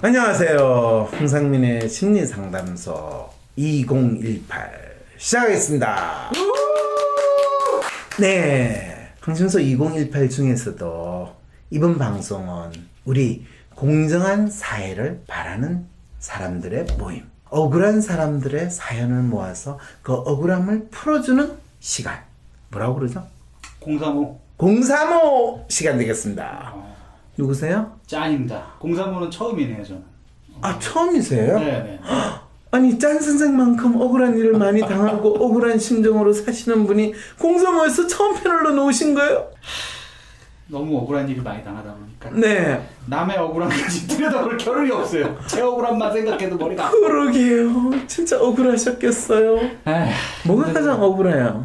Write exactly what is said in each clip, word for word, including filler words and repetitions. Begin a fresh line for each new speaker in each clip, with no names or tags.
안녕하세요. 홍상민의 심리상담소 이공일팔 시작하겠습니다. 네, 황심소 이공일팔 중에서도 이번 방송은 우리 공정한 사회를 바라는 사람들의 모임, 억울한 사람들의 사연을 모아서 그 억울함을 풀어주는 시간, 뭐라고 그러죠?
공삼오.
공삼오 시간 되겠습니다. 어. 누구세요?
짠입니다. 공삼오는 처음이네요, 저는.
아, 처음이세요?
네네.
아니, 짠 선생만큼 억울한 일을 많이 당하고 억울한 심정으로 사시는 분이 공삼오에서 처음 패널로 놓으신 거예요?
너무 억울한 일을 많이 당하다 보니까
네.
남의 억울함까지 들여다볼 겨를이 없어요. 제 억울함만 생각해도 머리가 아프고.
그러게요. 진짜 억울하셨겠어요. 에휴, 뭐가 근데... 가장 억울해요?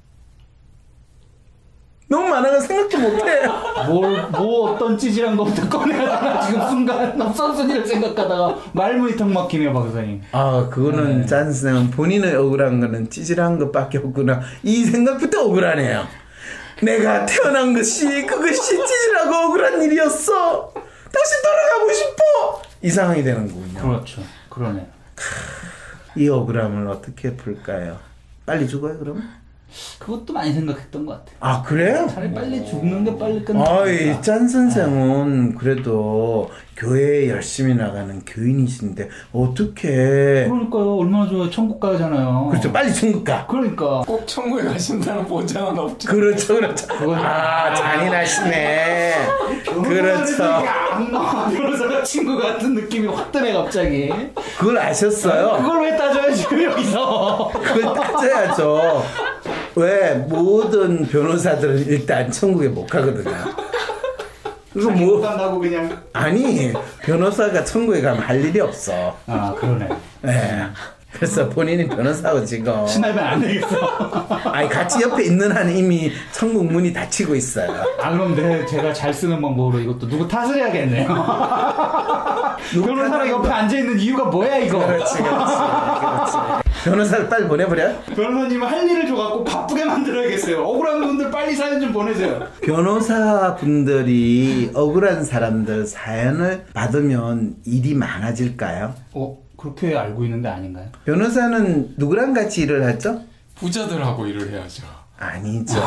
너무 많아가 생각도 못해.
뭘, 뭐 어떤 찌질한 것부터 꺼내야 되나 지금 순간 납선순이를 생각하다가 말문이 턱 막히네요, 박사님.
아, 그거는 네. 짠 선생은 본인의 억울한 거는 찌질한 것밖에 없구나, 이 생각부터 억울하네요. 내가 태어난 것이 그것이 찌질하고 억울한 일이었어. 다시 돌아가고 싶어. 이 상황이 되는 거군요.
그렇죠. 그러네요.
이 억울함을 어떻게 풀까요? 빨리 죽어요, 그럼?
그것도 많이 생각했던 것 같아요.
아, 그래요?
차라리 빨리 죽는 게 빨리 끝나.
아이, 짠 선생은 아. 그래도 교회에 열심히 나가는 교인이신데 어떻게?
그러니까요. 얼마나 좋아요. 천국 가잖아요.
그렇죠. 빨리 천국 가.
그러니까.
꼭 천국에 가신다는 보장은 없죠.
그렇죠, 그렇죠. 아, 잔인하시네. 그렇죠.
악마 변호사가 친구 같은 느낌이 확 드네, 갑자기.
그걸 아셨어요?
그걸 왜 따져요, 지금 여기서?
그걸 따져야죠. 왜 모든 변호사들은 일단 천국에 못 가거든요.
그거 뭐 간다고 그냥.
아니, 변호사가 천국에 가면 할 일이 없어.
아, 그러네.
네. 그래서 본인이 변호사고 지금
친하면 안 되겠어.
아니, 같이 옆에 있는 한 이미 천국 문이 닫히고 있어요.
아, 그럼 내 제가 잘 쓰는 방법으로 이것도 누구 탓을 해야겠네요. 변호사랑 옆에 앉아 있는 이유가 뭐야, 이거?
그렇지, 그렇지, 그렇지. 변호사를 빨리 보내버려?
변호사님은 할 일을 줘갖고 바쁘게 만들어야겠어요. 억울한 분들 빨리 사연 좀 보내세요.
변호사분들이 억울한 사람들 사연을 받으면 일이 많아질까요?
어? 그렇게 알고 있는데 아닌가요?
변호사는 누구랑 같이 일을 하죠?
부자들하고 일을 해야죠.
아니죠.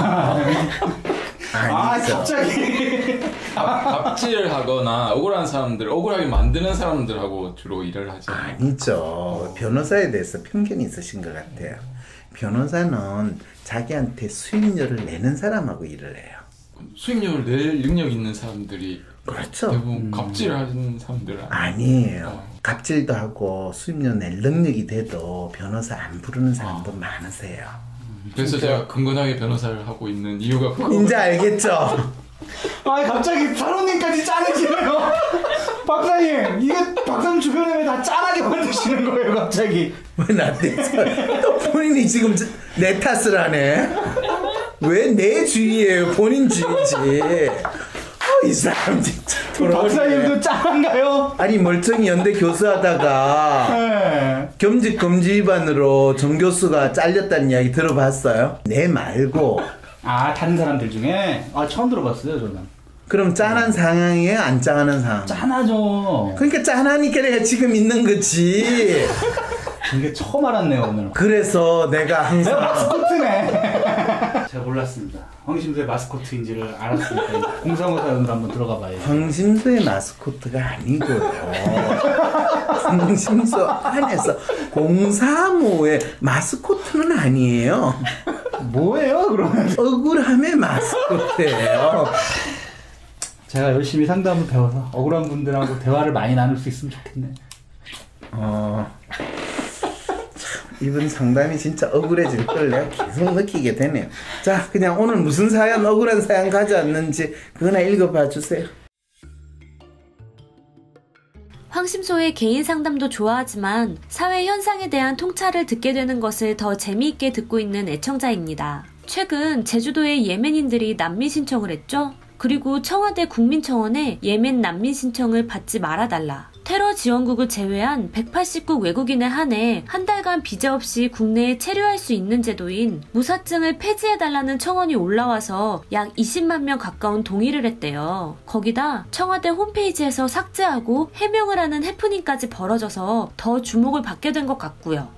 아, 갑자기.
갑질을 하거나 억울한 사람들, 억울하게 만드는 사람들하고 주로 일을 하죠.
아니죠. 변호사에 대해서 편견이 있으신 것 같아요. 변호사는 자기한테 수익료를 내는 사람하고 일을 해요.
수익료를 낼 능력 있는 사람들이
그렇죠.
대부분
음.
갑질하는 사람들은
아니에요.
어.
갑질도 하고 수익료 낼 능력이 돼도 변호사 안 부르는 사람도 어. 많으세요.
그래서 진짜? 제가 근근하게 변호사를 하고 있는 이유가 그거.
이제 알겠죠?
아, 갑자기 사로님까지 짠해지네요. 박사님, 이게 박사님 주변에 왜 다 짠하게 만드시는 거예요, 갑자기?
왜 나한테 또 본인이 지금 내 탓을 하네? 왜 내 주의예요? 본인 주의지. 이 사람 진짜.
박사님도 짠한가요?
아니, 멀쩡히 연대 교수하다가 네. 겸직 금지 위반으로 정 교수가 잘렸다는 이야기 들어봤어요? 내 말고.
아, 다른 사람들 중에? 아, 처음 들어봤어요, 저는.
그럼 짠한 상황이에요? 안 짠하는 상황?
짠하죠.
그러니까 짠하니까 내가 지금 있는 거지.
이게 처음 알았네요, 오늘.
그래서 내가 항상.
내가 마스코트네. 제가 몰랐습니다. 황심소의 마스코트인지를 알았으니까 공삼오 사연으로 한번 들어가 봐요.
황심소의 마스코트가 아니고요. 황심소 안에서 공삼오의 마스코트는 아니에요.
뭐예요, 그러면?
억울함의 마스코트예요.
제가 열심히 상담을 배워서 억울한 분들하고 대화를 많이 나눌 수 있으면 좋겠네.
어... 이번 상담이 진짜 억울해질 걸 내가 계속 느끼게 되네요. 자, 그냥 오늘 무슨 사연, 억울한 사연 가져왔는지 그거나 읽어봐 주세요.
황심소의 개인 상담도 좋아하지만 사회 현상에 대한 통찰을 듣게 되는 것을 더 재미있게 듣고 있는 애청자입니다. 최근 제주도의 예멘인들이 난민 신청을 했죠? 그리고 청와대 국민청원에 예멘 난민 신청을 받지 말아달라. 테러 지원국을 제외한 백팔십 국 외국인에 한해 한 달간 비자 없이 국내에 체류할 수 있는 제도인 무사증을 폐지해달라는 청원이 올라와서 약 이십만 명 가까운 동의를 했대요. 거기다 청와대 홈페이지에서 삭제하고 해명을 하는 해프닝까지 벌어져서 더 주목을 받게 된 것 같고요.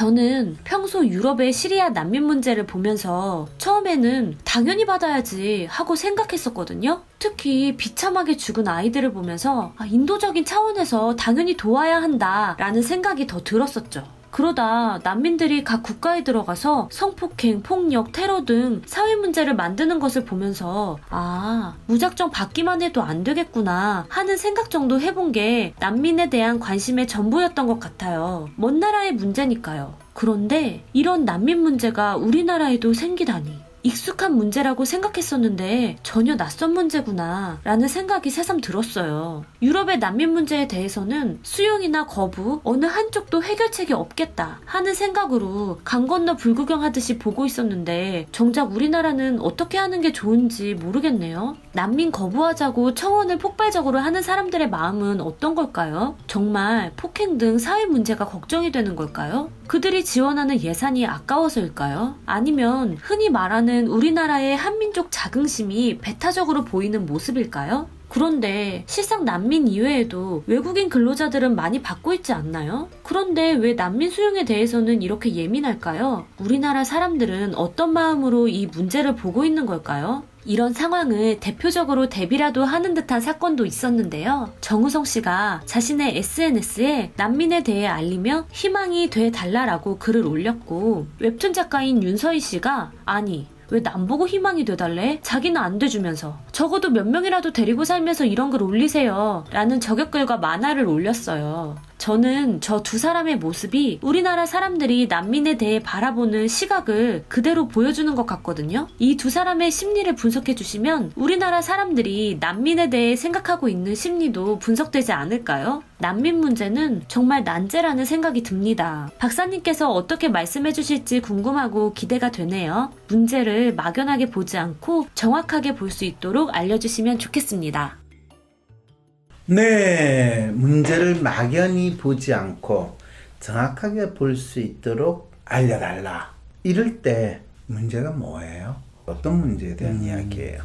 저는 평소 유럽의 시리아 난민 문제를 보면서 처음에는 당연히 받아야지 하고 생각했었거든요. 특히 비참하게 죽은 아이들을 보면서 아, 인도적인 차원에서 당연히 도와야 한다라는 생각이 더 들었었죠. 그러다 난민들이 각 국가에 들어가서 성폭행, 폭력, 테러 등 사회 문제를 만드는 것을 보면서 아, 무작정 받기만 해도 안 되겠구나 하는 생각 정도 해본 게 난민에 대한 관심의 전부였던 것 같아요. 먼 나라의 문제니까요. 그런데 이런 난민 문제가 우리나라에도 생기다니. 익숙한 문제라고 생각했었는데 전혀 낯선 문제구나 라는 생각이 새삼 들었어요. 유럽의 난민 문제에 대해서는 수용이나 거부 어느 한쪽도 해결책이 없겠다 하는 생각으로 강 건너 불구경하듯이 보고 있었는데 정작 우리나라는 어떻게 하는 게 좋은지 모르겠네요. 난민 거부하자고 청원을 폭발적으로 하는 사람들의 마음은 어떤 걸까요? 정말 폭행 등 사회 문제가 걱정이 되는 걸까요? 그들이 지원하는 예산이 아까워서일까요? 아니면 흔히 말하는 우리나라의 한민족 자긍심이 배타적으로 보이는 모습일까요? 그런데 실상 난민 이외에도 외국인 근로자들은 많이 받고 있지 않나요? 그런데 왜 난민 수용에 대해서는 이렇게 예민할까요? 우리나라 사람들은 어떤 마음으로 이 문제를 보고 있는 걸까요? 이런 상황을 대표적으로 대비라도 하는 듯한 사건도 있었는데요. 정우성 씨가 자신의 에스엔에스에 난민에 대해 알리며 희망이 돼 달라라고 글을 올렸고 웹툰 작가인 윤서희 씨가 아니 왜 남 보고 희망이 돼달래? 자기는 안 돼주면서 적어도 몇 명이라도 데리고 살면서 이런 글 올리세요 라는 저격글과 만화를 올렸어요. 저는 저 두 사람의 모습이 우리나라 사람들이 난민에 대해 바라보는 시각을 그대로 보여주는 것 같거든요. 이 두 사람의 심리를 분석해 주시면 우리나라 사람들이 난민에 대해 생각하고 있는 심리도 분석되지 않을까요? 난민 문제는 정말 난제라는 생각이 듭니다. 박사님께서 어떻게 말씀해 주실지 궁금하고 기대가 되네요. 문제를 막연하게 보지 않고 정확하게 볼 수 있도록 알려주시면 좋겠습니다.
네, 문제를 막연히 보지 않고 정확하게 볼 수 있도록 알려달라. 이럴 때 문제가 뭐예요? 어떤 문제에 대한 음. 이야기예요?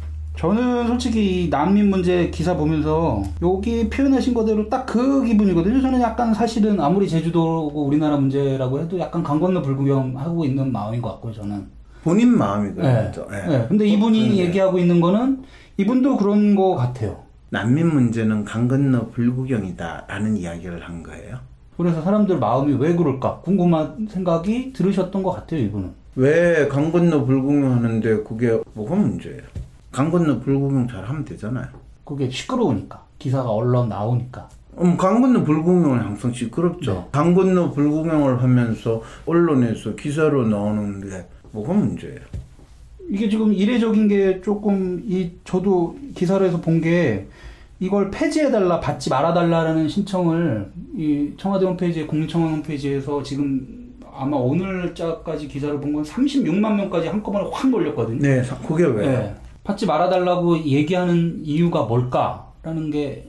저는 솔직히 난민 문제 기사 보면서 여기 표현하신 거대로 딱 그 기분이거든요. 저는 약간 사실은 아무리 제주도고 우리나라 문제라고 해도 약간 강 건너 불구경하고 있는 마음인 것 같고요. 저는
본인 마음이 그렇죠.
네. 네. 근데 이분이 그런데. 얘기하고 있는 거는 이분도 그런 거 같아요.
난민 문제는 강 건너 불구경이다 라는 이야기를 한 거예요.
그래서 사람들 마음이 왜 그럴까 궁금한 생각이 들으셨던 것 같아요. 이분은.
왜 강 건너 불구경 하는데 그게 뭐가 문제예요? 강 건너 불구경 잘 하면 되잖아요.
그게 시끄러우니까. 기사가 언론 나오니까.
음, 강 건너 불구경은 항상 시끄럽죠. 네. 강 건너 불구경을 하면서 언론에서 기사로 나오는데 뭐가 문제예요?
이게 지금 이례적인 게 조금 이 저도 기사에서 본 게 이걸 폐지해달라 받지 말아달라라는 신청을 이 청와대 홈페이지에 국민청원 홈페이지에서 지금 아마 오늘자까지 기사를 본 건 삼십육만 명까지 한꺼번에 확 몰렸거든요.
네, 그게 왜요? 네.
받지 말아달라고 얘기하는 이유가 뭘까라는 게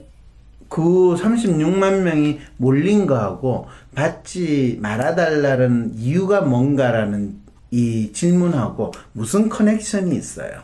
그 삼십육만 명이 몰린 거하고 받지 말아달라는 이유가 뭔가라는 이 질문하고 무슨 커넥션이 있어요?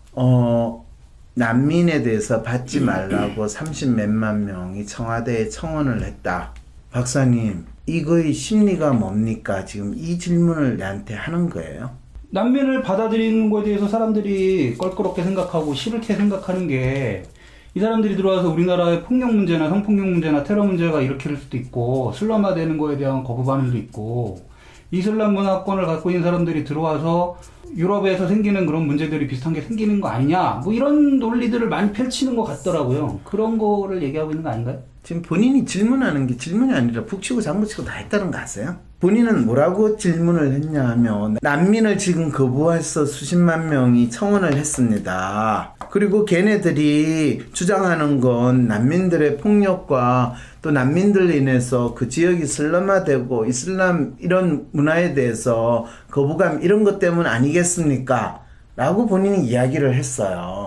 어, 난민에 대해서 받지 말라고 삼십 몇만 명이 청와대에 청원을 했다. 박사님, 이거의 심리가 뭡니까? 지금 이 질문을 내한테 하는 거예요?
난민을 받아들이는 거에 대해서 사람들이 껄끄럽게 생각하고 싫게 생각하는 게 이 사람들이 들어와서 우리나라의 폭력 문제나 성폭력 문제나 테러 문제가 일으킬 수도 있고 슬럼화되는 거에 대한 거부 반응도 있고 이슬람 문화권을 갖고 있는 사람들이 들어와서 유럽에서 생기는 그런 문제들이 비슷한 게 생기는 거 아니냐 뭐 이런 논리들을 많이 펼치는 것 같더라고요. 그런 거를 얘기하고 있는 거 아닌가요?
지금 본인이 질문하는 게 질문이 아니라 북치고 장구치고 다 했다는 거 아세요? 본인은 뭐라고 질문을 했냐 하면 난민을 지금 거부해서 수십만 명이 청원을 했습니다. 그리고 걔네들이 주장하는 건 난민들의 폭력과 또 난민들로 인해서 그 지역이 슬럼화되고 이슬람 이런 문화에 대해서 거부감 이런 것 때문 아니겠습니까? 라고 본인이 이야기를 했어요.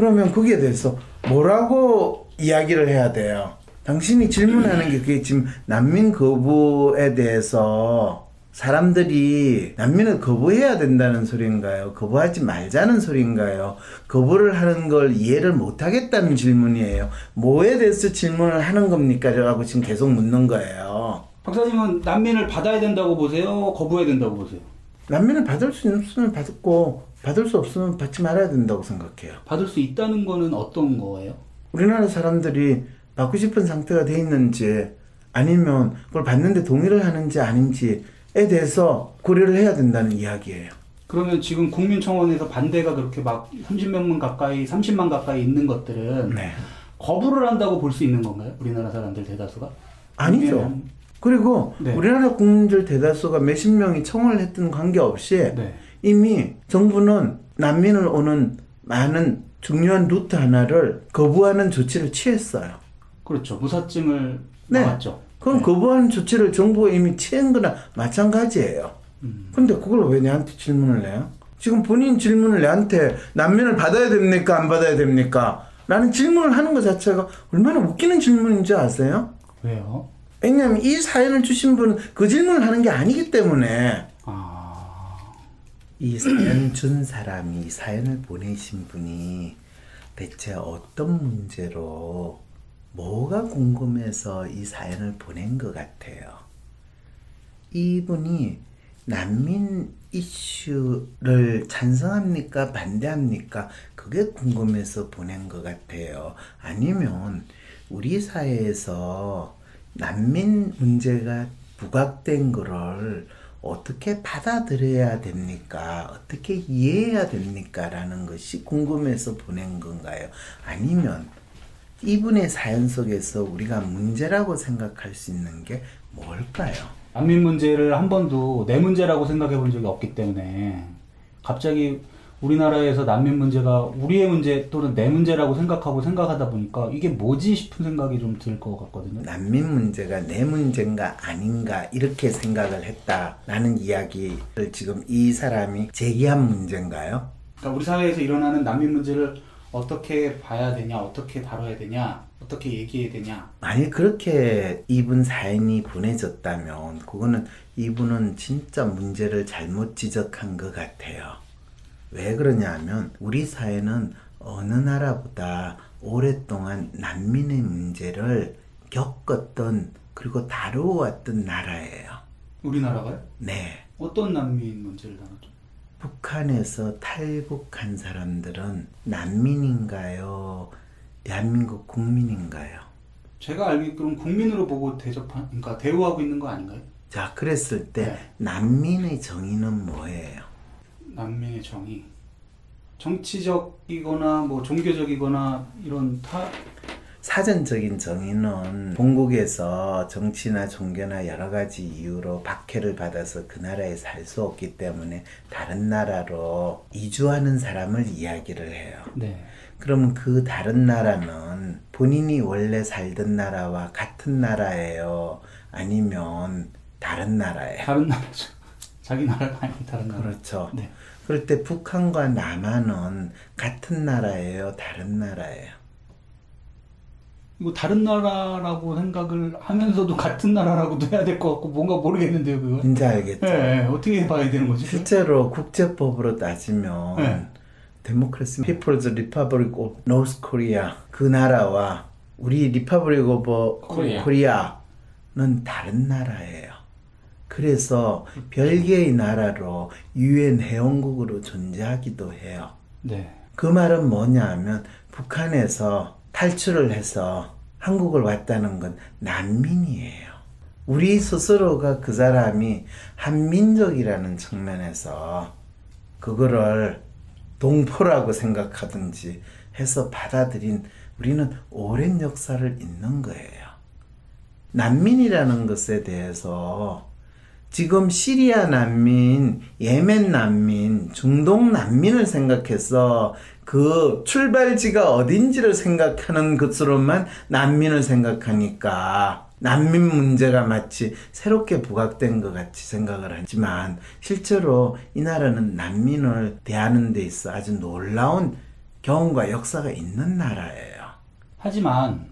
그러면 거기에 대해서 뭐라고 이야기를 해야 돼요? 당신이 질문하는 게 그게 지금 난민 거부에 대해서 사람들이 난민을 거부해야 된다는 소리인가요? 거부하지 말자는 소리인가요? 거부를 하는 걸 이해를 못하겠다는 질문이에요. 뭐에 대해서 질문을 하는 겁니까? 라고 지금 계속 묻는 거예요.
박사님은 난민을 받아야 된다고 보세요? 거부해야 된다고 보세요?
난민을 받을 수 있으면 받고 받을 수 없으면 받지 말아야 된다고 생각해요.
받을 수 있다는 거는 어떤 거예요?
우리나라 사람들이 받고 싶은 상태가 돼 있는지 아니면 그걸 받는데 동의를 하는지 아닌지에 대해서 고려를 해야 된다는 이야기예요.
그러면 지금 국민청원에서 반대가 그렇게 막 삼십 명 가까이, 삼십만 가까이 있는 것들은
네.
거부를 한다고 볼 수 있는 건가요? 우리나라 사람들 대다수가?
아니죠.
아니면...
그리고
네.
우리나라 국민들 대다수가 몇십 명이 청원을 했던 관계없이
네.
이미 정부는 난민을 오는 많은 중요한 루트 하나를 거부하는 조치를 취했어요.
그렇죠. 무사증을
네.
나왔죠.
그럼
네.
거부하는 조치를 정부가 이미 취한 거나 마찬가지예요.
음.
근데 그걸 왜 내한테 질문을 해요? 지금 본인 질문을 내한테 난민을 받아야 됩니까? 안 받아야 됩니까? 라는 질문을 하는 것 자체가 얼마나 웃기는 질문인지 아세요?
왜요?
왜냐하면 이 사연을 주신 분은 그 질문을 하는 게 아니기 때문에.
아...
이 사연 준 사람이, 이 사연을 보내신 분이 대체 어떤 문제로 뭐가 궁금해서 이 사연을 보낸 것 같아요. 이분이 난민 이슈를 찬성합니까? 반대합니까? 그게 궁금해서 보낸 것 같아요. 아니면 우리 사회에서 난민 문제가 부각된 거를 어떻게 받아들여야 됩니까? 어떻게 이해해야 됩니까? 라는 것이 궁금해서 보낸 건가요? 아니면 이분의 사연 속에서 우리가 문제라고 생각할 수 있는 게 뭘까요?
난민 문제를 한 번도 내 문제라고 생각해 본 적이 없기 때문에 갑자기 우리나라에서 난민 문제가 우리의 문제 또는 내 문제라고 생각하고 생각하다 보니까 이게 뭐지 싶은 생각이 좀 들 것 같거든요.
난민 문제가 내 문제인가 아닌가 이렇게 생각을 했다라는 이야기를 지금 이 사람이 제기한 문제인가요?
그러니까 우리 사회에서 일어나는 난민 문제를 어떻게 봐야 되냐, 어떻게 다뤄야 되냐, 어떻게 얘기해야 되냐.
만약 그렇게 이분 사연이 보내졌다면 그거는 이분은 진짜 문제를 잘못 지적한 것 같아요. 왜 그러냐 하면 우리 사회는 어느 나라보다 오랫동안 난민의 문제를 겪었던 그리고 다루어왔던 나라예요.
우리나라가요?
네.
어떤 난민 문제를 다뤘죠?
북한에서 탈북한 사람들은 난민인가요? 대한민국 국민인가요?
제가 알기로는 국민으로 보고 대접한, 그러니까 대우하고 있는 거 아닌가요?
자, 그랬을 때
네.
난민의 정의는 뭐예요?
난민의 정의. 정치적이거나 뭐 종교적이거나 이런 타
사전적인 정의는 본국에서 정치나 종교나 여러 가지 이유로 박해를 받아서 그 나라에 살 수 없기 때문에 다른 나라로 이주하는 사람을 이야기를 해요.
네.
그럼 그 다른 나라는 본인이 원래 살던 나라와 같은 나라예요? 아니면 다른 나라예요?
다른 나라죠. 자기 나라가 아닌 다른 나라.
그렇죠.
네.
그럴 때 북한과 남한은 같은 나라예요? 다른 나라예요?
이거 다른 나라라고 생각을 하면서도 같은 나라라고도 해야 될 것 같고 뭔가 모르겠는데요, 그거.
이제 알겠죠?
네, 네. 어떻게 봐야 되는 거지?
실제로 국제법으로 따지면
네.
데모크라시 피플즈 리퍼블릭 오브 노스 코리아 그 나라와 우리 리퍼블릭 오브
코리아.
코리아는 다른 나라예요. 그래서 별개의 나라로 유엔 회원국으로 존재하기도 해요.
네.
그 말은 뭐냐 하면 북한에서 탈출을 해서 한국을 왔다는 건 난민이에요. 우리 스스로가 그 사람이 한민족이라는 측면에서 그거를 동포라고 생각하든지 해서 받아들인 우리는 오랜 역사를 있는 거예요. 난민이라는 것에 대해서 지금 시리아 난민, 예멘 난민, 중동 난민을 생각해서 그 출발지가 어딘지를 생각하는 것으로만 난민을 생각하니까 난민 문제가 마치 새롭게 부각된 것 같이 생각을 하지만 실제로 이 나라는 난민을 대하는 데 있어 아주 놀라운 경험과 역사가 있는 나라예요.
하지만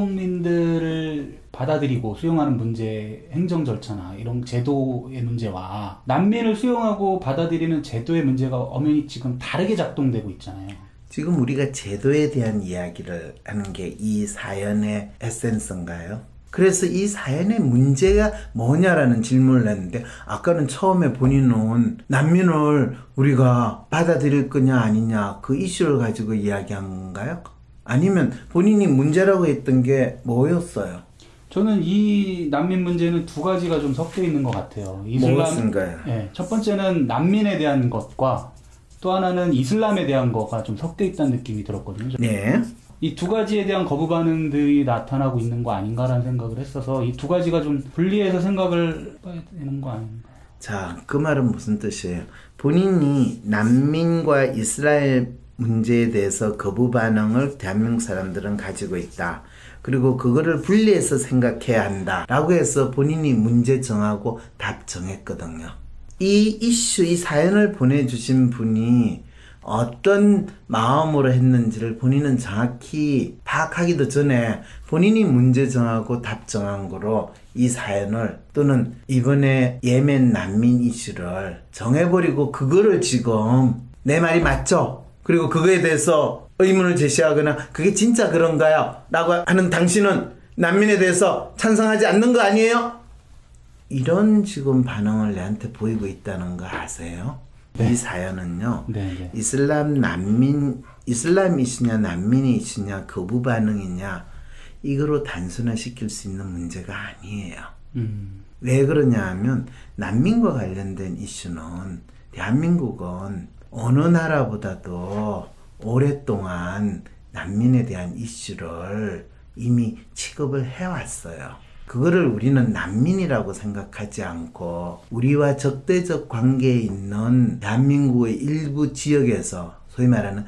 탈북민들을 받아들이고 수용하는 문제, 행정 절차나 이런 제도의 문제와 난민을 수용하고 받아들이는 제도의 문제가 엄연히 지금 다르게 작동되고 있잖아요.
지금 우리가 제도에 대한 이야기를 하는 게 이 사연의 에센스인가요? 그래서 이 사연의 문제가 뭐냐라는 질문을 했는데 아까는 처음에 본인은 난민을 우리가 받아들일 거냐 아니냐 그 이슈를 가지고 이야기한가요? 아니면 본인이 문제라고 했던 게 뭐였어요?
저는 이 난민 문제는 두 가지가 좀 섞여 있는 것 같아요. 이슬람,
무엇인가요?
예, 첫 번째는 난민에 대한 것과 또 하나는 이슬람에 대한 거가 좀 섞여 있다는 느낌이 들었거든요.
네.
이 두 가지에 대한 거부 반응들이 나타나고 있는 거 아닌가라는 생각을 했어서 이 두 가지가 좀 분리해서 생각을 해야 되는 거 아닌가.
자, 그 말은 무슨 뜻이에요? 본인이 난민과 이스라엘 문제에 대해서 거부 반응을 대한민국 사람들은 가지고 있다. 그리고 그거를 분리해서 생각해야 한다. 라고 해서 본인이 문제 정하고 답 정했거든요. 이 이슈, 이 사연을 보내주신 분이 어떤 마음으로 했는지를 본인은 정확히 파악하기도 전에 본인이 문제 정하고 답 정한 거로 이 사연을 또는 이번에 예멘 난민 이슈를 정해버리고 그거를 지금 내 말이 맞죠? 그리고 그거에 대해서 의문을 제시하거나 그게 진짜 그런가요? 라고 하는 당신은 난민에 대해서 찬성하지 않는 거 아니에요? 이런 지금 반응을 내한테 보이고 있다는 거 아세요? 네. 이 사연은요.
네, 네.
이슬람 난민, 이슬람 이슈냐 난민이 이슈냐 거부 반응이냐 이거로 단순화시킬 수 있는 문제가 아니에요.
음.
왜 그러냐 하면 난민과 관련된 이슈는 대한민국은 어느 나라보다도 오랫동안 난민에 대한 이슈를 이미 취급을 해왔어요. 그거를 우리는 난민이라고 생각하지 않고 우리와 적대적 관계에 있는 대한민국의 일부 지역에서 소위 말하는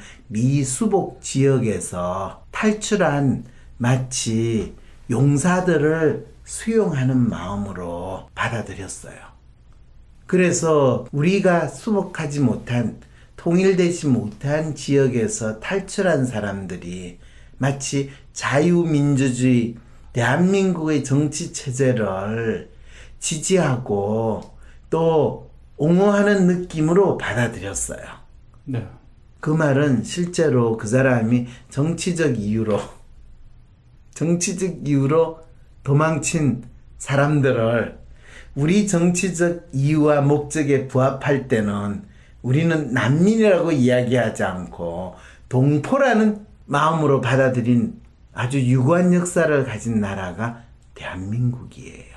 미수복 지역에서 탈출한 마치 용사들을 수용하는 마음으로 받아들였어요. 그래서 우리가 수복하지 못한 통일되지 못한 지역에서 탈출한 사람들이 마치 자유민주주의 대한민국의 정치체제를 지지하고 또 옹호하는 느낌으로 받아들였어요.
네.
그 말은 실제로 그 사람이 정치적 이유로 정치적 이유로 도망친 사람들을 우리 정치적 이유와 목적에 부합할 때는 우리는 난민이라고 이야기하지 않고 동포라는 마음으로 받아들인 아주 유구한 역사를 가진 나라가 대한민국이에요.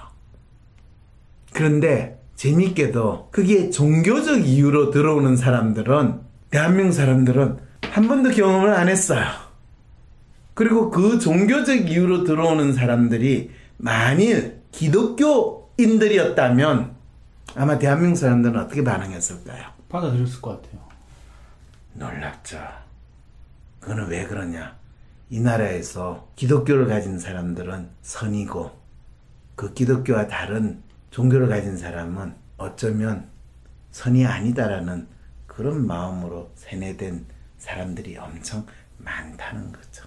그런데 재밌게도 그게 종교적 이유로 들어오는 사람들은 대한민국 사람들은 한 번도 경험을 안 했어요. 그리고 그 종교적 이유로 들어오는 사람들이 만일 기독교인들이었다면 아마 대한민국 사람들은 어떻게 반응했을까요?
받아들였을 것 같아요.
놀랍죠. 그거는 왜 그러냐? 이 나라에서 기독교를 가진 사람들은 선이고 그 기독교와 다른 종교를 가진 사람은 어쩌면 선이 아니다라는 그런 마음으로 세뇌된 사람들이 엄청 많다는 거죠.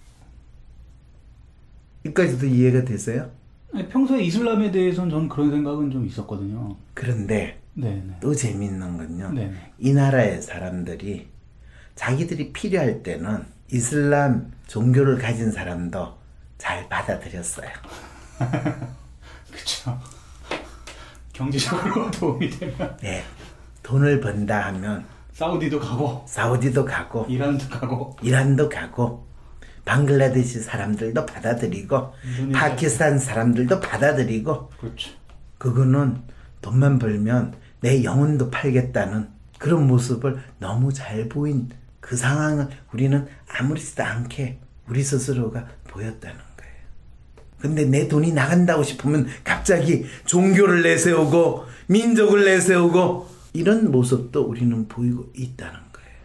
여기까지도 이해가 되세요?
아니, 평소에 이슬람에 대해서는 저는 그런 생각은 좀 있었거든요.
그런데
네네.
또 재밌는 건요.
네네.
이 나라의 사람들이 자기들이 필요할 때는 이슬람 종교를 가진 사람도 잘 받아들였어요.
그쵸. 경제적으로 도움이 되면.
네. 돈을 번다 하면
사우디도 가고
사우디도 가고
이란도 가고
이란도 가고 방글라데시 사람들도 받아들이고
인도네시아.
파키스탄 사람들도 받아들이고
그렇죠.
그거는 돈만 벌면 내 영혼도 팔겠다는 그런 모습을 너무 잘 보인 그 상황을 우리는 아무렇지도 않게 우리 스스로가 보였다는 거예요. 근데 내 돈이 나간다고 싶으면 갑자기 종교를 내세우고 민족을 내세우고 이런 모습도 우리는 보이고 있다는 거예요.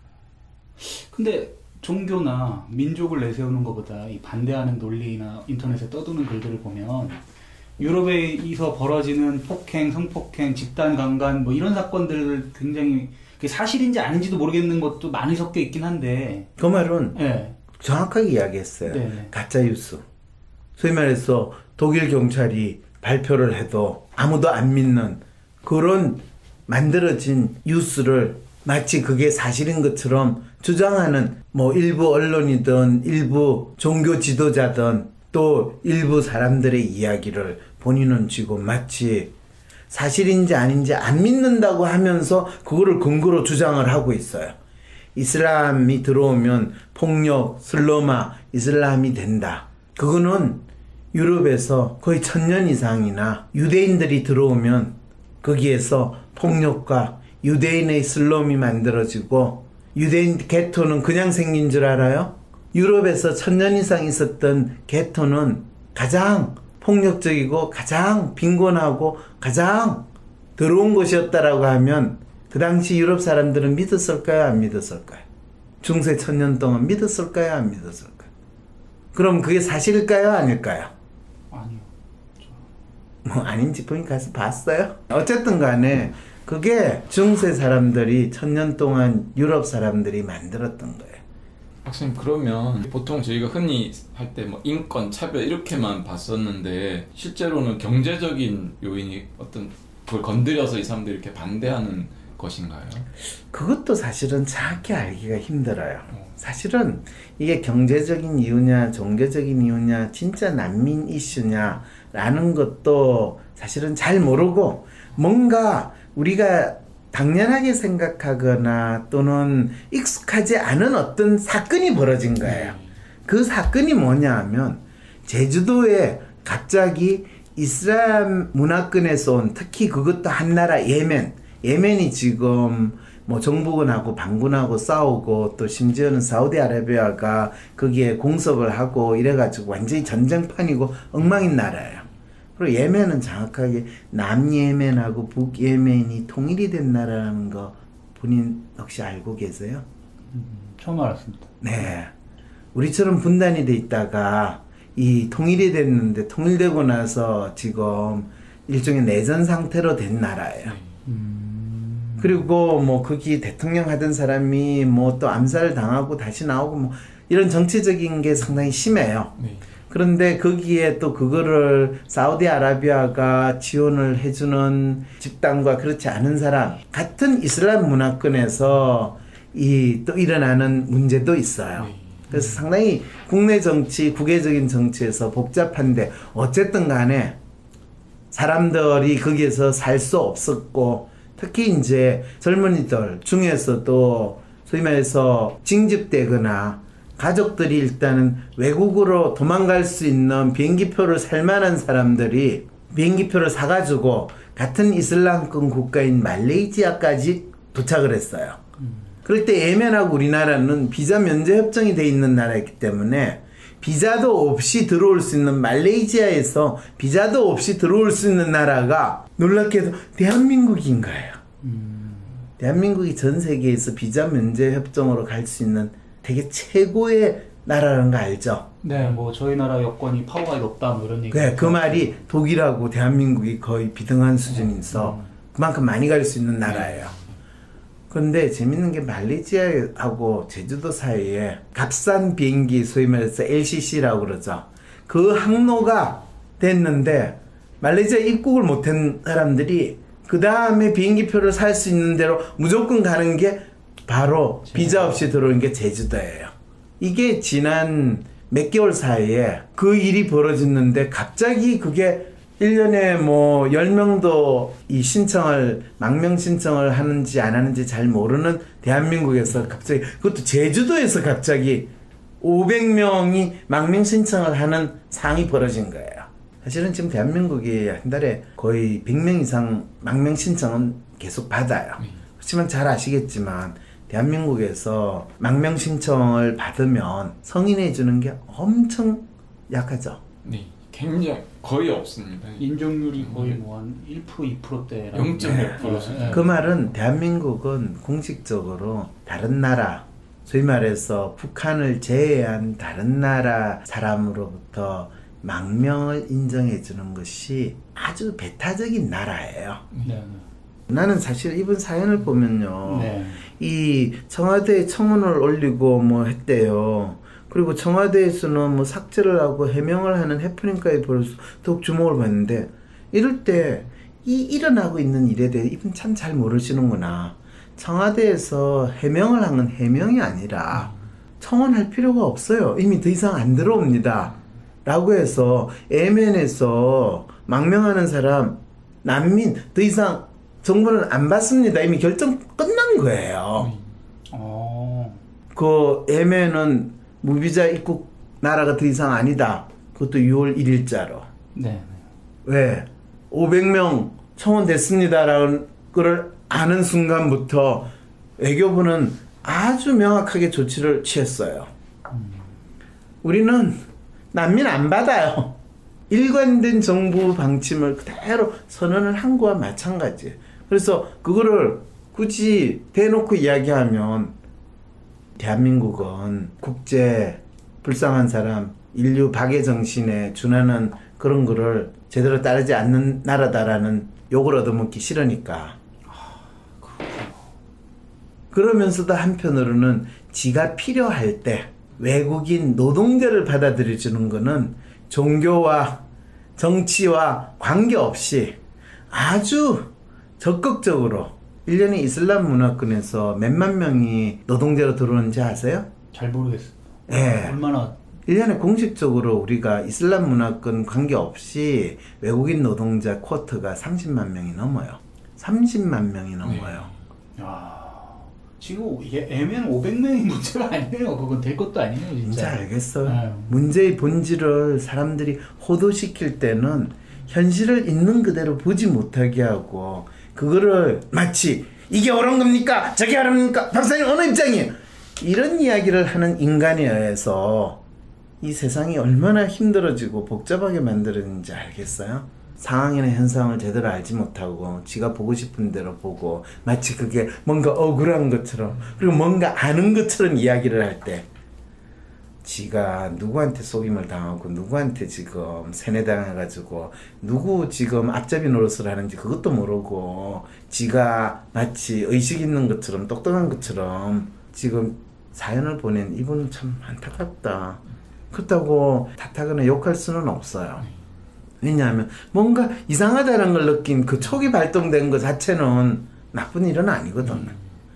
근데 종교나 민족을 내세우는 것보다 이 반대하는 논리나 인터넷에 떠도는 글들을 보면 유럽에서 벌어지는 폭행, 성폭행, 집단 강간 뭐 이런 사건들 굉장히 그게 사실인지 아닌지도 모르겠는 것도 많이 섞여 있긴 한데
그 말은
네.
정확하게 이야기했어요.
네네.
가짜뉴스. 소위 말해서 독일 경찰이 발표를 해도 아무도 안 믿는 그런 만들어진 뉴스를 마치 그게 사실인 것처럼 주장하는 뭐 일부 언론이든 일부 종교 지도자든 또 일부 사람들의 이야기를 본인은 지금 마치 사실인지 아닌지 안 믿는다고 하면서 그거를 근거로 주장을 하고 있어요. 이슬람이 들어오면 폭력, 슬로마, 이슬람이 된다. 그거는 유럽에서 거의 천년 이상이나 유대인들이 들어오면 거기에서 폭력과 유대인의 슬럼이 만들어지고 유대인 게토는 그냥 생긴 줄 알아요? 유럽에서 천년 이상 있었던 게토는 가장 폭력적이고 가장 빈곤하고 가장 더러운 곳이었다라고 하면 그 당시 유럽 사람들은 믿었을까요? 안 믿었을까요? 중세 천년 동안 믿었을까요? 안 믿었을까요? 그럼 그게 사실일까요? 아닐까요?
아니요.
뭐 아닌지 보니 가서 봤어요? 어쨌든 간에 그게 중세 사람들이 천년 동안 유럽 사람들이 만들었던 거예요.
박사님, 그러면 보통 저희가 흔히 할 때 뭐 인권, 차별 이렇게만 봤었는데 실제로는 경제적인 요인이 어떤 그걸 건드려서 이 사람들이 이렇게 반대하는 것인가요?
그것도 사실은 정확히 알기가 힘들어요. 사실은 이게 경제적인 이유냐 종교적인 이유냐 진짜 난민 이슈냐 라는 것도 사실은 잘 모르고 뭔가 우리가 당연하게 생각하거나 또는 익숙하지 않은 어떤 사건이 벌어진 거예요. 그 사건이 뭐냐 하면 제주도에 갑자기 이슬람 문화권에서 온, 특히 그것도 한 나라 예멘, 예멘이 지금 뭐 정부군하고 반군하고 싸우고 또 심지어는 사우디아라비아가 거기에 공섭을 하고 이래가지고 완전히 전쟁판이고 엉망인 나라예요. 그리고 예멘은 정확하게 남예멘하고 북예멘이 통일이 된 나라라는 거 본인 혹시 알고 계세요?
음, 처음 알았습니다.
네. 우리처럼 분단이 돼 있다가 이 통일이 됐는데 통일되고 나서 지금 일종의 내전 상태로 된 나라예요.
음...
그리고 뭐 거기 대통령 하던 사람이 뭐 또 암살을 당하고 다시 나오고 뭐 이런 정치적인 게 상당히 심해요.
네.
그런데 거기에 또 그거를 사우디아라비아가 지원을 해주는 집단과 그렇지 않은 사람, 같은 이슬람 문화권에서 이 또 일어나는 문제도 있어요. 그래서 상당히 국내 정치, 국외적인 정치에서 복잡한데 어쨌든 간에 사람들이 거기에서 살 수 없었고 특히 이제 젊은이들 중에서도 소위 말해서 징집되거나 가족들이 일단은 외국으로 도망갈 수 있는 비행기표를 살 만한 사람들이 비행기표를 사가지고 같은 이슬람권 국가인 말레이시아까지 도착을 했어요. 음. 그럴 때 예멘하고 우리나라는 비자 면제 협정이 돼 있는 나라이기 때문에 비자도 없이 들어올 수 있는 말레이시아에서 비자도 없이 들어올 수 있는 나라가 놀랍게도 대한민국인 거예요. 음. 대한민국이 전 세계에서 비자 면제 협정으로 갈 수 있는 되게 최고의 나라라는 거 알죠?
네, 뭐 저희 나라 여건이 파워가 높다 뭐 이런 얘기.
네, 그 말이 독일하고 대한민국이 거의 비등한 수준에서 음. 그만큼 많이 갈 수 있는 나라예요. 그런데 재밌는 게 말레이시아하고 제주도 사이에 값싼 비행기 소위 말해서 엘씨씨라고 그러죠. 그 항로가 됐는데 말레이시아 입국을 못한 사람들이 그 다음에 비행기표를 살 수 있는 대로 무조건 가는 게 바로 비자 없이 들어오는 게 제주도예요. 이게 지난 몇 개월 사이에 그 일이 벌어졌는데 갑자기 그게 일 년에 뭐 열 명도 이 신청을 망명 신청을 하는지 안 하는지 잘 모르는 대한민국에서 갑자기 그것도 제주도에서 갑자기 오백 명이 망명 신청을 하는 상이 벌어진 거예요. 사실은 지금 대한민국이 한 달에 거의 백 명 이상 망명 신청은 계속 받아요. 그렇지만 잘 아시겠지만 대한민국에서 망명 신청을 받으면 성인해 주는 게 엄청 약하죠.
네, 굉장히 거의 없습니다.
인정률이 거의 뭐 한 일 퍼센트, 이 퍼센트대.
영 점 몇 퍼센트.
네.
그 말은 대한민국은 공식적으로 다른 나라, 소위 말해서 북한을 제외한 다른 나라 사람으로부터 망명을 인정해주는 것이 아주 배타적인 나라예요.
네.
나는 사실 이번 사연을 보면요.
네.
이 청와대에 청원을 올리고 뭐 했대요. 그리고 청와대에서는 뭐 삭제를 하고 해명을 하는 해프닝까지 벌어서 더욱 주목을 받는데, 이럴 때 이 일어나고 있는 일에 대해 이분 참 잘 모르시는구나. 청와대에서 해명을 한 건 해명이 아니라 청원할 필요가 없어요. 이미 더 이상 안 들어옵니다. 라고 해서 에이멘에서 망명하는 사람, 난민 더 이상 정부는 안 받습니다. 이미 결정 끝난 거예요.
어.
그 에이멘은 무비자 입국 나라가 더 이상 아니다. 그것도 유월 일일자로.
네.
왜? 오백 명 청원됐습니다라는 거를 아는 순간부터 외교부는 아주 명확하게 조치를 취했어요. 우리는 난민 안 받아요. 일관된 정부 방침을 그대로 선언을 한 거와 마찬가지. 그래서 그거를 굳이 대놓고 이야기하면 대한민국은 국제 불쌍한 사람, 인류 박애 정신에 준하는 그런 거를 제대로 따르지 않는 나라다라는 욕을 얻어먹기 싫으니까. 그러면서도 한편으로는 지가 필요할 때 외국인 노동자를 받아들여주는 거는 종교와 정치와 관계없이 아주 적극적으로 일 년에 이슬람 문화권에서 몇만 명이 노동자로 들어오는지 아세요?
잘 모르겠어요.
예.
얼마나
일 년에 공식적으로 우리가 이슬람 문화권 관계없이 외국인 노동자 쿼터가 삼십만 명이 넘어요. 삼십만 명이 넘어요.
네. 야, 지금 이게 애매한 오백 명이 문제가 아니네요. 그건 될 것도 아니네요, 진짜.
진짜 알겠어요.
아유.
문제의 본질을 사람들이 호도시킬 때는 현실을 있는 그대로 보지 못하게 하고, 그거를 마치 이게 옳은 겁니까? 저게 옳은 겁니까? 박사님 어느 입장이에요? 이런 이야기를 하는 인간에 의해서 이 세상이 얼마나 힘들어지고 복잡하게 만들어지는지 알겠어요? 상황이나 현상을 제대로 알지 못하고 지가 보고 싶은 대로 보고 마치 그게 뭔가 억울한 것처럼, 그리고 뭔가 아는 것처럼 이야기를 할 때 지가 누구한테 속임을 당하고 누구한테 지금 세뇌당해가지고 누구 지금 앞잡이 노릇을 하는지 그것도 모르고 지가 마치 의식 있는 것처럼 똑똑한 것처럼 지금 사연을 보낸 이분은 참 안타깝다. 그렇다고 탓하거나 욕할 수는 없어요. 왜냐하면 뭔가 이상하다는 걸 느낀 그 촉이 발동된 것 자체는 나쁜 일은 아니거든.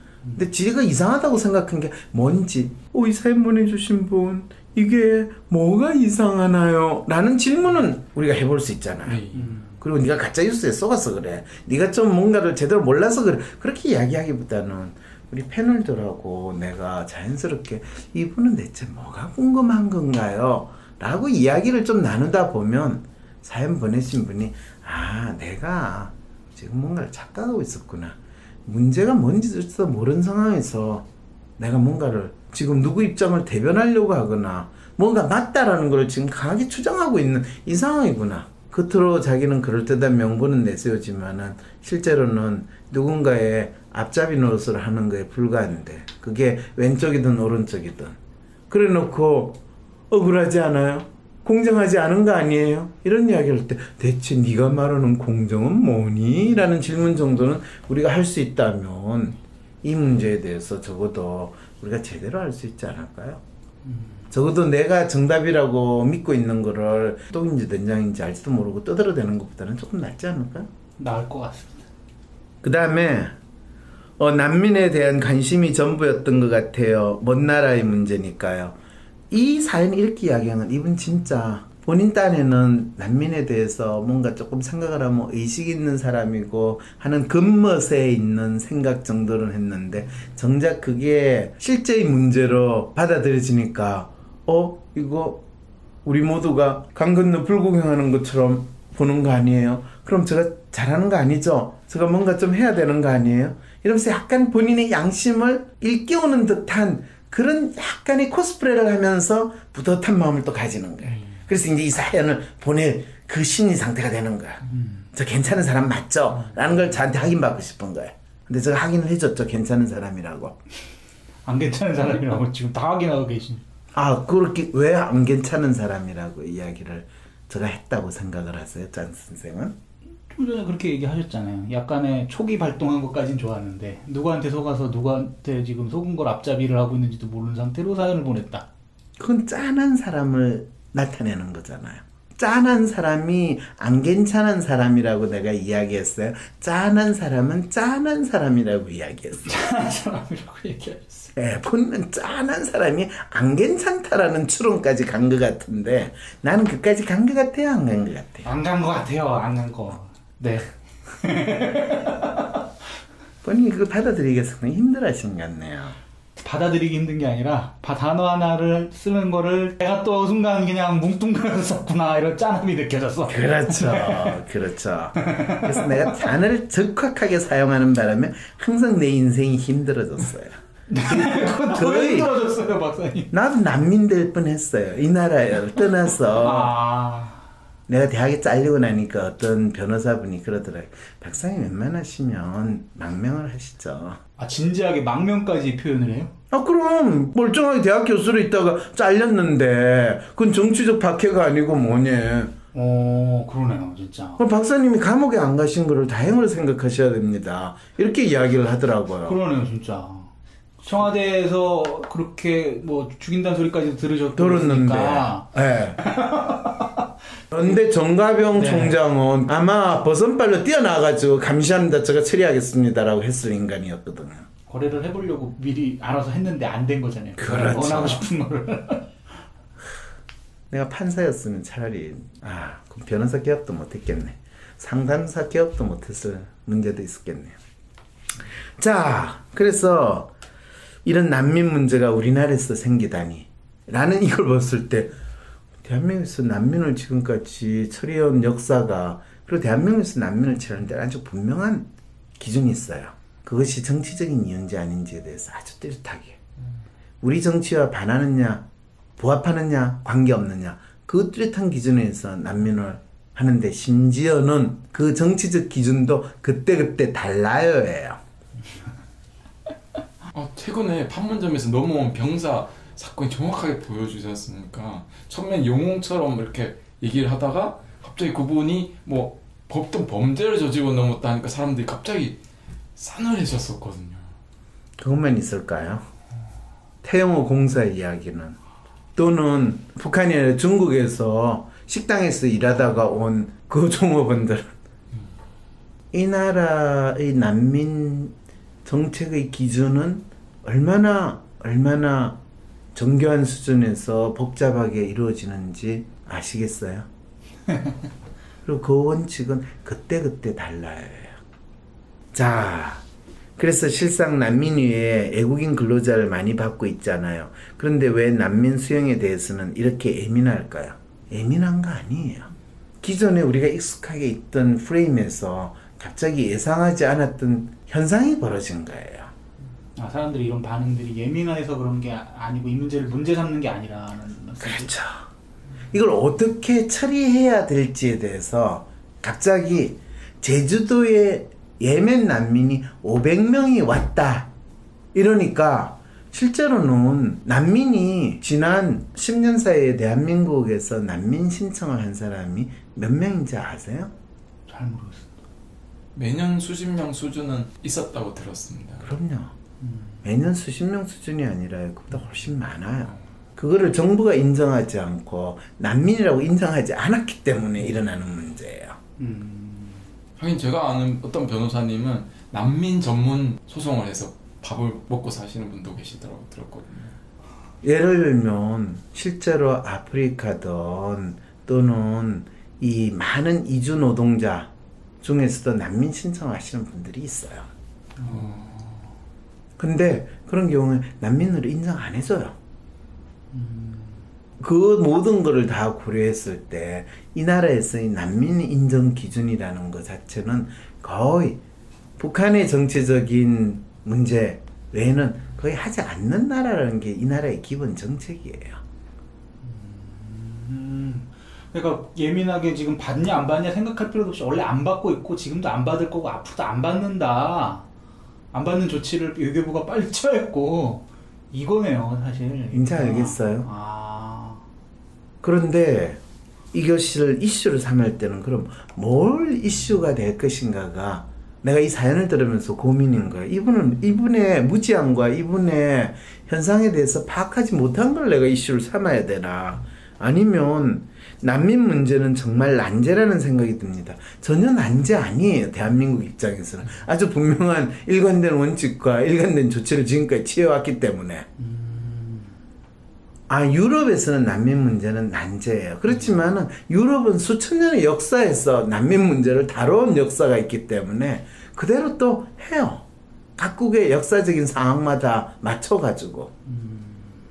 근데 지가 이상하다고 생각한 게 뭔지, 어, 이 사연 보내주신 분 이게 뭐가 이상하나요? 라는 질문은 우리가 해볼 수 있잖아요.
음.
그리고 네가 가짜뉴스에 속아서 그래, 네가 좀 뭔가를 제대로 몰라서 그래, 그렇게 이야기하기보다는 우리 패널들하고 내가 자연스럽게 이분은 대체 뭐가 궁금한 건가요? 라고 이야기를 좀 나누다 보면 사연 보내신 분이 아, 내가 지금 뭔가를 착각하고 있었구나, 문제가 뭔지도 모르는 상황에서 내가 뭔가를 지금 누구 입장을 대변하려고 하거나 뭔가 맞다라는 걸 지금 강하게 추정하고 있는 이 상황이구나. 겉으로 자기는 그럴듯한 명분은 내세우지만은 실제로는 누군가의 앞잡이 노릇을 하는 거에 불과한데, 그게 왼쪽이든 오른쪽이든 그래 놓고 억울하지 않아요? 공정하지 않은 거 아니에요? 이런 이야기 할 때 대체 네가 말하는 공정은 뭐니? 라는 질문 정도는 우리가 할 수 있다면 이 문제에 대해서 적어도 우리가 제대로 할 수 있지 않을까요? 음. 적어도 내가 정답이라고 믿고 있는 거를 똥인지 된장인지 알지도 모르고 떠들어대는 것보다는 조금 낫지 않을까요?
나을 것 같습니다.
그 다음에 어, 난민에 대한 관심이 전부였던 것 같아요. 먼 나라의 문제니까요. 이 사연 읽기 이야기하는 이분 진짜 본인 딴에는 난민에 대해서 뭔가 조금 생각을 하면 의식 있는 사람이고 하는 겉멋에 있는 생각 정도는 했는데, 정작 그게 실제의 문제로 받아들여지니까 어? 이거 우리 모두가 강 건너 불구경하는 것처럼 보는 거 아니에요? 그럼 제가 잘하는 거 아니죠? 제가 뭔가 좀 해야 되는 거 아니에요? 이러면서 약간 본인의 양심을 일깨우는 듯한 그런 약간의 코스프레를 하면서 뿌듯한 마음을 또 가지는 거예요. 그래서 이제 이 사연을 보낼 그 심리 상태가 되는 거야. 저 괜찮은 사람 맞죠? 라는 걸 저한테 확인받고 싶은 거예요. 근데 제가 확인을 해줬죠. 괜찮은 사람이라고.
안 괜찮은 사람이라고 지금 다 확인하고 계신.
아, 그렇게 왜 안 괜찮은 사람이라고 이야기를 제가 했다고 생각을 하세요, 짠 선생은?
좀 전에 그렇게 얘기하셨잖아요. 약간의 초기 발동한 것까진 좋았는데 누구한테 속아서 누구한테 지금 속은 걸 앞잡이를 하고 있는지도 모르는 상태로 사연을 보냈다.
그건 짠한 사람을 나타내는 거잖아요. 짠한 사람이 안 괜찮은 사람이라고 내가 이야기했어요. 짠한 사람은 짠한 사람이라고 이야기했어요.
짠한 사람이라고 얘기하셨어요.
네, 본인은 짠한 사람이 안 괜찮다라는 추론까지 간 것 같은데 나는 그까지 간 것 같아요, 안 간 것 같아요?
안 간 것 같아요, 안 간 거. 네.
본인이 그걸 받아들이기가 상당히 힘들어하신 것 같네요.
받아들이기 힘든 게 아니라 단어 하나를 쓰는 거를 내가 또 순간 그냥 뭉뚱그려서 썼구나 이런 짠함이 느껴졌어.
그렇죠. 그렇죠. 그래서 내가 단어를 적확하게 사용하는 바람에 항상 내 인생이 힘들어졌어요.
그건 더
거의
힘들어졌어요, 박사님.
나도 난민 될 뻔했어요. 이 나라를 떠나서.
아...
내가 대학에 잘리고 나니까 어떤 변호사분이 그러더라고요. 박사님 웬만하시면 망명을 하시죠.
아, 진지하게 망명까지 표현을 해요?
아 그럼 멀쩡하게 대학 교수로 있다가 잘렸는데 그건 정치적 박해가 아니고 뭐니.
어, 그러네요, 진짜.
그럼 박사님이 감옥에 안 가신 거를 다행으로 생각하셔야 됩니다. 이렇게 이야기를 하더라고요.
그러네요, 진짜. 청와대에서 그렇게 뭐 죽인다는 소리까지 들으셨고
들었는데. 네. 그런데 정가병
네.
총장은 아마 버선발로 뛰어나가지고 감시합니다. 제가 처리하겠습니다라고 했을 인간이었거든요.
거래를 해보려고 미리 알아서 했는데 안 된 거잖아요.
그렇죠.
원하고 싶은 거를.
내가 판사였으면 차라리 아 그럼 변호사 개업도 못했겠네. 상담사 개업도 못했을 문제도 있었겠네요. 자, 그래서 이런 난민 문제가 우리나라에서 생기다니 라는 이걸 봤을 때 대한민국에서 난민을 지금까지 처리해온 역사가 그리고 대한민국에서 난민을 처리하는데 아주 분명한 기준이 있어요. 그것이 정치적인 이유인지 아닌지에 대해서 아주 뚜렷하게 우리 정치와 반하느냐 부합하느냐 관계없느냐 그 뚜렷한 기준에서 난민을 하는데 심지어는 그 정치적 기준도 그때그때 달라요예요.
어, 최근에 판문점에서 넘어온 병사 사건이 정확하게 보여주지 않습니까? 처음엔 영웅처럼 이렇게 얘기를 하다가 갑자기 그분이 뭐 어떤 범죄를 저지르고 넘었다니까 사람들이 갑자기 싸늘해졌었거든요.
그것만 있을까요? 태영호 공사 이야기는 또는 북한이 아니라 중국에서 식당에서 일하다가 온 그 종업원들은 이 나라의 난민 정책의 기준은 얼마나 얼마나 정교한 수준에서 복잡하게 이루어지는지 아시겠어요? 그리고 그 원칙은 그때그때 달라요. 자, 그래서 실상 난민 위에 외국인 근로자를 많이 받고 있잖아요. 그런데 왜 난민 수용에 대해서는 이렇게 예민할까요? 예민한 거 아니에요. 기존에 우리가 익숙하게 있던 프레임에서 갑자기 예상하지 않았던 현상이 벌어진 거예요.
아, 사람들이 이런 반응들이 예민해서 그런 게 아니고 이 문제를 문제 삼는 게 아니라는 말씀이죠?
그렇죠. 이걸 어떻게 처리해야 될지에 대해서 갑자기 제주도에 예멘 난민이 오백 명이 왔다 이러니까 실제로는 난민이 지난 십 년 사이에 대한민국에서 난민 신청을 한 사람이 몇 명인지 아세요?
잘 모르겠어요.
매년 수십 명 수준은 있었다고 들었습니다.
그럼요. 음. 매년 수십 명 수준이 아니라요. 그보다 훨씬 많아요. 그거를 정부가 인정하지 않고 난민이라고 인정하지 않았기 때문에 일어나는 문제예요.
음.
하긴 제가 아는 어떤 변호사님은 난민 전문 소송을 해서 밥을 먹고 사시는 분도 계시더라고 들었거든요.
예를 들면 실제로 아프리카든 또는 이 많은 이주 노동자 중에서도 난민 신청하시는 분들이 있어요.
어...
근데 그런 경우에 난민으로 인정 안 해줘요. 그 모든 거를 다 고려했을 때 이 나라에서의 난민 인정 기준이라는 것 자체는 거의 북한의 정치적인 문제 외에는 거의 하지 않는 나라라는 게 이 나라의 기본 정책이에요.
음, 그러니까 예민하게 지금 받냐 안 받냐 생각할 필요도 없이 원래 안 받고 있고 지금도 안 받을 거고 앞으로도 안 받는다. 안 받는 조치를 외교부가 빨리 취하했고 이거네요, 사실.
이제 알겠어요.
아.
그런데 이것을 이슈를 삼을 때는 그럼 뭘 이슈가 될 것인가가 내가 이 사연을 들으면서 고민인 거야. 이분은 이분의 무지함과 이분의 현상에 대해서 파악하지 못한 걸 내가 이슈를 삼아야 되나, 아니면 난민 문제는 정말 난제라는 생각이 듭니다. 전혀 난제 아니에요. 대한민국 입장에서는 아주 분명한 일관된 원칙과 일관된 조치를 지금까지 취해왔기 때문에. 아, 유럽에서는 난민 문제는 난제예요. 그렇지만은 유럽은 수천 년의 역사에서 난민 문제를 다뤄온 역사가 있기 때문에 그대로 또 해요. 각국의 역사적인 상황마다 맞춰가지고. 음.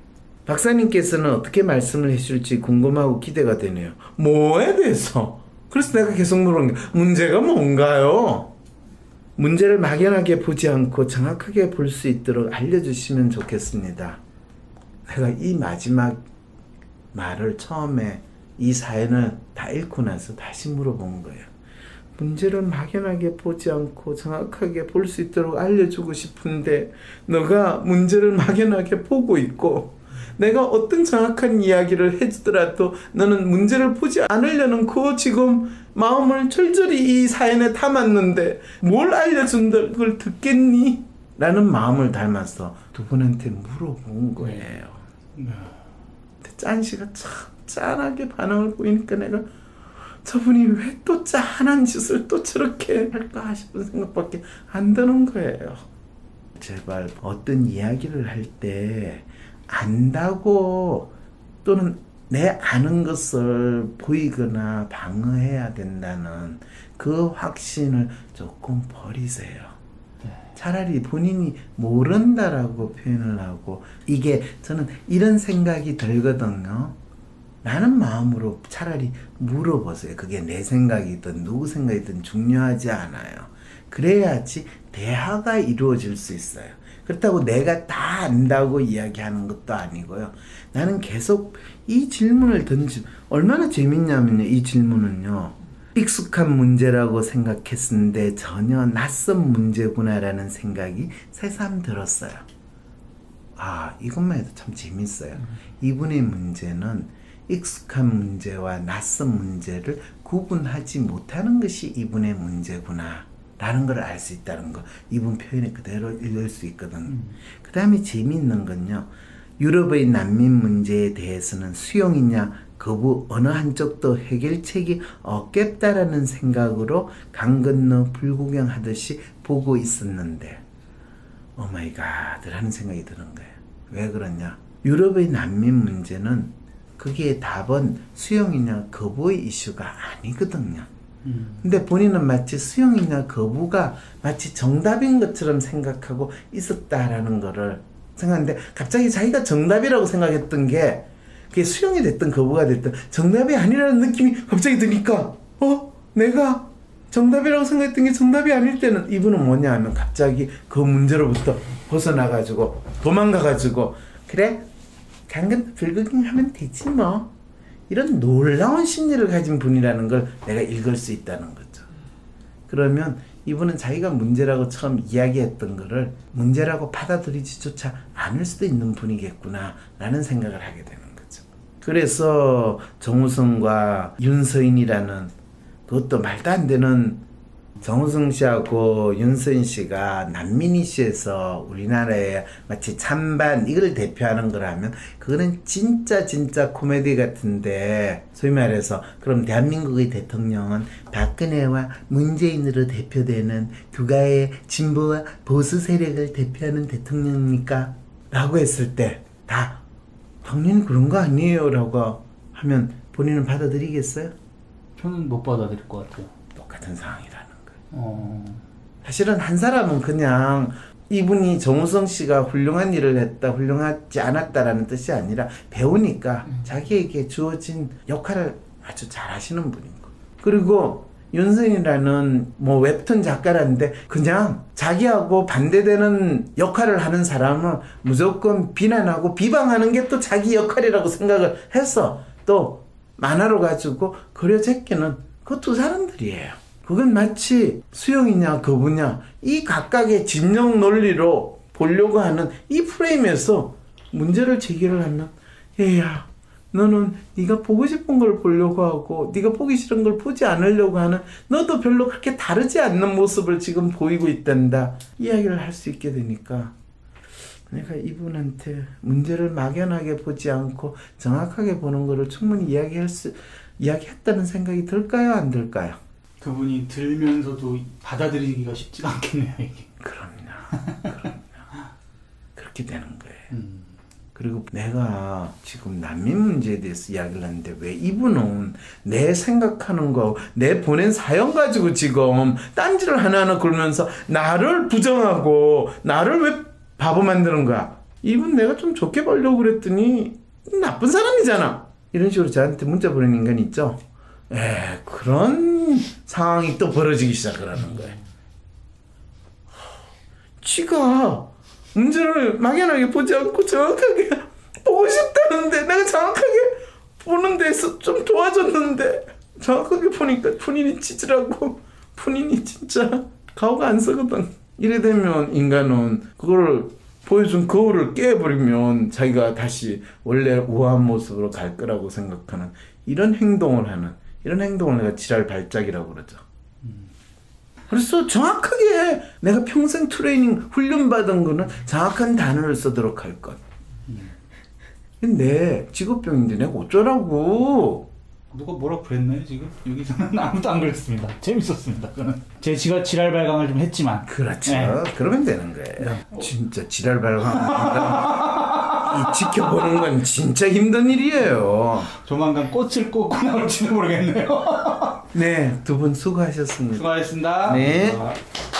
박사님께서는 어떻게 말씀을 해줄지 궁금하고 기대가 되네요. 뭐에 대해서? 그래서 내가 계속 물은 게 문제가 뭔가요? 문제를 막연하게 보지 않고 정확하게 볼 수 있도록 알려주시면 좋겠습니다. 내가 이 마지막 말을 처음에 이 사연을 다 읽고 나서 다시 물어본 거예요. 문제를 막연하게 보지 않고 정확하게 볼 수 있도록 알려주고 싶은데 너가 문제를 막연하게 보고 있고 내가 어떤 정확한 이야기를 해주더라도 너는 문제를 보지 않으려는 그 지금 마음을 철저히 이 사연에 담았는데 뭘 알려준다는 걸 듣겠니? 라는 마음을 닮아서 두 분한테 물어본 거예요. 근데 짠씨가 참 짠하게 반응을 보이니까 내가 저분이 왜 또 짠한 짓을 또 저렇게 할까 싶은 생각밖에 안 드는 거예요. 제발 어떤 이야기를 할 때 안다고 또는 내 아는 것을 보이거나 방어해야 된다는 그 확신을 조금 버리세요. 차라리 본인이 모른다라고 표현을 하고, 이게 저는 이런 생각이 들거든요. 라는 마음으로 차라리 물어보세요. 그게 내 생각이든 누구 생각이든 중요하지 않아요. 그래야지 대화가 이루어질 수 있어요. 그렇다고 내가 다 안다고 이야기하는 것도 아니고요. 나는 계속 이 질문을 던지, 얼마나 재밌냐면요. 이 질문은요. 익숙한 문제라고 생각했는데 전혀 낯선 문제구나라는 생각이 새삼 들었어요. 아, 이것만 해도 참 재밌어요. 이분의 문제는 익숙한 문제와 낯선 문제를 구분하지 못하는 것이 이분의 문제구나 라는 걸 알 수 있다는 거, 이분 표현에 그대로 읽을 수 있거든. 음. 그 다음에 재미있는 건요, 유럽의 난민 문제에 대해서는 수용이냐 거부 어느 한쪽도 해결책이 없겠다라는 생각으로 강 건너 불구경하듯이 보고 있었는데 오마이갓 라는 생각이 드는 거예요. 왜 그러냐, 유럽의 난민 문제는 그게 답은 수용이냐 거부의 이슈가 아니거든요. 음. 근데 본인은 마치 수용이냐 거부가 마치 정답인 것처럼 생각하고 있었다라는 거를 생각하는데, 갑자기 자기가 정답이라고 생각했던 게 그게 수용이 됐든 거부가 됐든 정답이 아니라는 느낌이 갑자기 드니까 어? 내가 정답이라고 생각했던 게 정답이 아닐 때는 이분은 뭐냐 하면 갑자기 그 문제로부터 벗어나가지고 도망가가지고 그래? 강간 불구경하면 되지 뭐, 이런 놀라운 심리를 가진 분이라는 걸 내가 읽을 수 있다는 거죠. 그러면 이분은 자기가 문제라고 처음 이야기했던 거를 문제라고 받아들이지조차 않을 수도 있는 분이겠구나 라는 생각을 하게 되는 거죠. 그래서 정우성과 윤서인이라는 그것도 말도 안 되는, 정우성 씨하고 윤서인 씨가 난민 이슈에서 우리나라에 마치 찬반 이걸 대표하는 거라면 그거는 진짜 진짜 코미디 같은데, 소위 말해서 그럼 대한민국의 대통령은 박근혜와 문재인으로 대표되는 두 가의 진보와 보수 세력을 대표하는 대통령입니까? 라고 했을 때 다 당연히 그런 거 아니에요 라고 하면 본인은 받아들이겠어요?
저는 못 받아들일 것 같아요.
똑같은 상황이라는 거예요.
어...
사실은 한 사람은 그냥 이분이 정우성 씨가 훌륭한 일을 했다, 훌륭하지 않았다라는 뜻이 아니라 배우니까 음. 자기에게 주어진 역할을 아주 잘 하시는 분인 거. 그리고 윤선이라는 뭐 웹툰 작가라는데 그냥 자기하고 반대되는 역할을 하는 사람은 무조건 비난하고 비방하는 게 또 자기 역할이라고 생각을 해서 또 만화로 가지고 그려 제끼는 그 두 사람들이에요. 그건 마치 수용이냐 거부냐 이 각각의 진영 논리로 보려고 하는 이 프레임에서 문제를 제기를 하면 얘야 너는 네가 보고 싶은 걸 보려고 하고 네가 보기 싫은 걸 보지 않으려고 하는 너도 별로 그렇게 다르지 않는 모습을 지금 보이고 있단다. 이야기를 할 수 있게 되니까 내가 이분한테 문제를 막연하게 보지 않고 정확하게 보는 거를 충분히 이야기할 수, 이야기했다는 생각이 들까요? 안 들까요?
그분이 들면서도 받아들이기가 쉽지가 않겠네요, 이게.
그럼요. 그럼요. 그렇게 되는 거예요.
음.
그리고 내가 지금 난민 문제에 대해서 이야기를 하는데 왜 이분은 내 생각하는 거, 내 보낸 사연 가지고 지금 딴지를 하나하나 걸면서 나를 부정하고 나를 왜 바보 만드는 거야? 이분 내가 좀 좋게 보려고 그랬더니 나쁜 사람이잖아. 이런 식으로 저한테 문자 보내는 인간이 있죠. 에, 그런 상황이 또 벌어지기 시작하는 거예요. 지가 문제를 막연하게 보지 않고 정확하게 보고 싶다는데 내가 정확하게 보는 데서 좀 도와줬는데 정확하게 보니까 본인이 찌질하고 본인이 진짜 가오가 안 쓰거든. 이래 되면 인간은 그거를 보여준 거울을 깨버리면 자기가 다시 원래 우아한 모습으로 갈 거라고 생각하는 이런 행동을 하는 이런 행동을 내가 지랄 발작이라고 그러죠. 그래서 정확하게 내가 평생 트레이닝 훈련받은 거는 정확한 단어를 쓰도록 할 것. 근데 직업병인데 내가 어쩌라고.
누가 뭐라 그랬나요 지금? 여기서는 아무도 안 그랬습니다. 재밌었습니다. 그는 제 지가 지랄 발광을 좀 했지만.
그렇죠.
네.
그러면 되는 거예요. 네. 진짜 지랄 발광 이 지켜보는 건 진짜 힘든 일이에요.
조만간 꽃을 꽂고 나올지도 모르겠네요.
네, 두 분 수고하셨습니다.
수고하셨습니다.
네.
수고하...